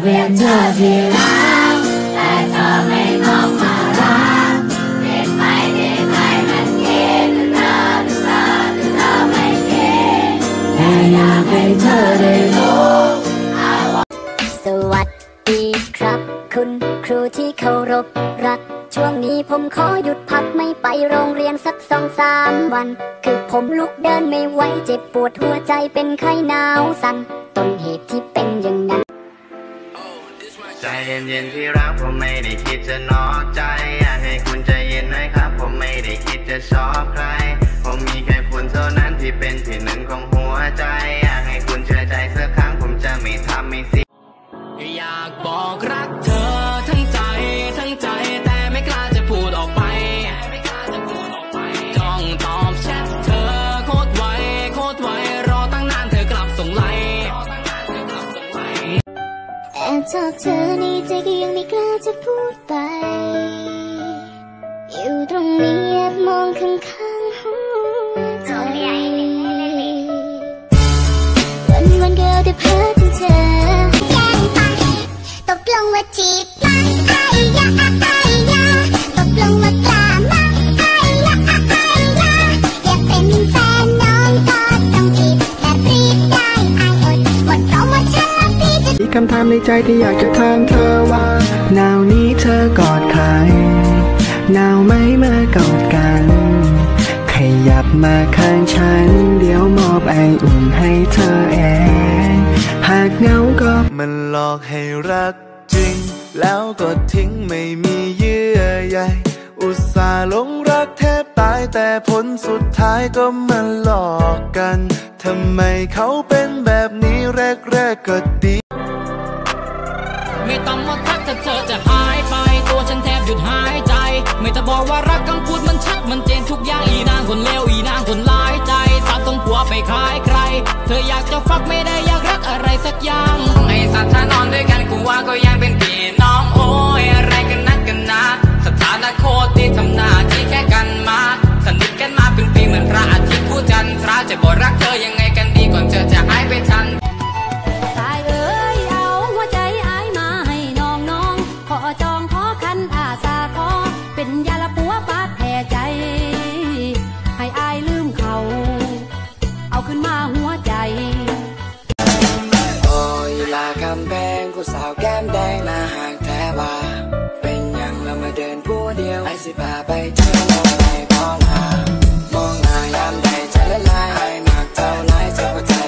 เป็นเธอที่รักแต่เธอไม่ต้องมารักเปลี่ยนไปที่ใจมันคิดถึงเธอไม่คิดแค่อยากให้เธอได้รู้สวัสดีครับคุณครูที่เคารพรักช่วงนี้ผมขอหยุดพักไม่ไปโรงเรียนสัก2-3 วันคือผมลุกเดินไม่ไหวเจ็บปวดหัวใจเป็นไข้หนาวสั่นต้นเหตุที่เป็นอย่างนั้นใจเย็นๆที่รักผมไม่ได้คิดจะนอกใจอยากให้คุณใจเย็นหน่อยครับผมไม่ได้คิดจะชอบใครผมมีแค่คุณเท่านั้นที่เป็นที่หนึ่งของหัวใจอยากให้คุณเชื่อใจสักครั้งผมจะไม่ทำไม่เสียอยากบอกรักเธอทั้งใจแต่ไม่กล้าจะพูดออกไปจ้องตอบแชทเธอโคตรไวรอตั้งนานเธอกลับส่งไลน์แอบชอบเธอในใจก็ยังไม่กล้าจะพูดไปอยู่ตรงนี้แอบมองข้างๆหัวใจวันๆก็ได้เพ้อถึงเธอตกลงว่าจีบกันไอ้ยะตกลงว่ากล้ามาไอ้ยะอยากเป็นแฟนน้องก็ต้องจีบแบบรีบได้ไอ้อดเพราะว่าฉันรักพี่จะมีคำถามในใจที่อยากจะถามเธอว่าหนาวนี้เธอกอดใครหนาวไหมเมื่อกอดกันขยับมาข้างฉันเดี๋ยวมอบไออุ่นให้เธอเองหากเหงาก็มันหลอกให้รักจริงแล้วก็ทิ้งไม่มีเยื่อใยอุตส่าห์หลงรักแทบตายแต่ผลสุดท้ายก็มาหลอกกันทำไมเขาเป็นแบบนี้แรกก็ดีไม่ต้องมาทักถ้าเธอจะหายไปตัวฉันแทบหยุดหายใจไม่ต้องบอกว่ารักคำพูดมันชัดมันเจนทุกอย่างอีนางคนเลวอีนางคนร้ายใจสาบส่งผัวไปคล้ายใครเธออยากจะฟักไม่ได้อยากรักอะไรสักอย่างไอ้สัตว์ถ้านอนด้วยกันกูว่าก็ยังเป็นพี่น้องโอ้ยอะไรกันนักกันนะสถานะโคตรที่ทำหน้าที่แค่กันมาสนิทกันมาเป็นปีเหมือนพระอาทิตย์คู่จันทราจะบอกรักเธอยังไงกันดีก่อนเธอจะหายไปทันสายเอ้ยเอาหัวใจอ้ายมาให้น้องขอจองขอคันอาสาขอเป็นยาละปัวปาดแผลใจให้อ้ายลืมเขาเอาขึ้นมาหัวใจโอ้ยลาคำแพงกูสาวแก้มแดงหน้าห่างแท้ว่าเป็นยังเรามาเดินผู้เดียวไอ้สิพาไปเที่ยวมองไหนมองหน้ายามใดจะละลายให้มากเท่าไรจะเข้าใจ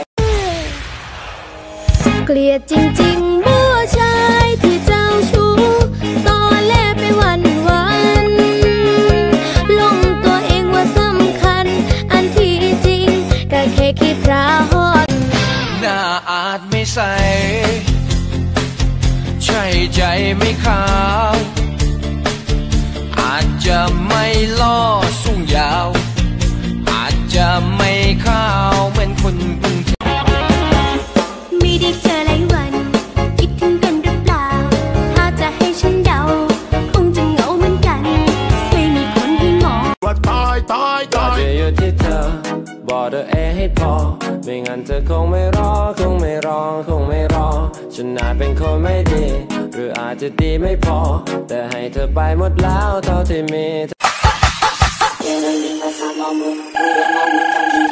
เกลียดจริงๆผู้ชายที่เจ้าชู้ตอนแรกไปวันลงตัวเองว่าสำคัญอันที่จริงก็แค่คิดราฮอดหน้าอาจไม่ใสใช่ใจไม่ขาวอาจจะไม่ล่อสูงยาวอาจจะไม่ขาวเหมือนคนกรุงเทพไม่ได้เจอหลายวันคิดถึงกันหรือเปล่าถ้าจะให้ฉันเดาคงจะเหงาเหมือนกันไม่มีคนให้มองว่าตายจะอยู่ที่เธอบอกเธอให้พอไม่งั้นเธอคงไม่รอฉันอาจเป็นคนไม่ดีหรืออาจจะดีไม่พอแต่ให้เธอไปหมดแล้วเท่าที่มี